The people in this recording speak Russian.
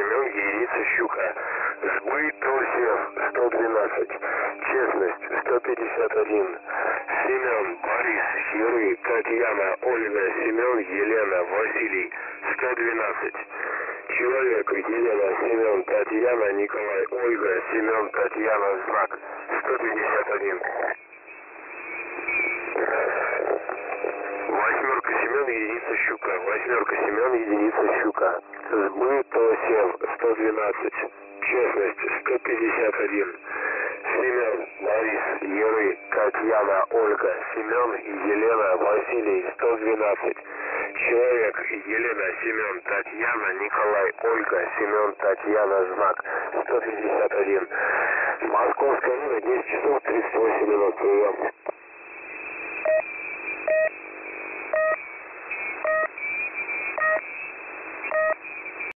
Семен, единица Щука. Сбыт Трусев 112. Честность 151. Семен, Борис, Юрий, Татьяна, Ольга, Семен, Елена, Василий 112. Человек, Елена, Семен, Татьяна, Николай, Ольга, Семен, Татьяна, Знак 151. Восьмерка Семен, единица Щука. Восьмерка Семен, единица Щука. Сбыт Трусев 112. Честность 151. Семен, Борис, Юрий, Татьяна, Ольга, Семен, Елена, Василий 112. Человек, Елена, Семен, Татьяна, Николай, Ольга, Семен, Татьяна, Знак 151. Московское время 10 часов 38 минут. Прием.